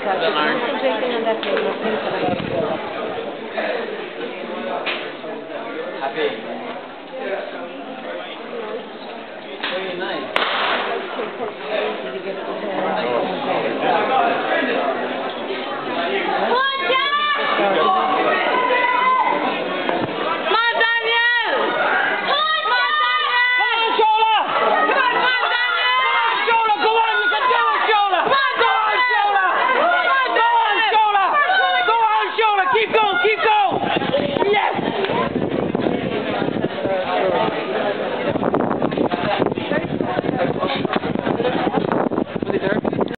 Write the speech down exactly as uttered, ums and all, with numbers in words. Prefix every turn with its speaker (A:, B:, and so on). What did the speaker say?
A: Because if concentrating on that, you're not thinking about it.
B: Happy. Very nice.
A: Did you get it?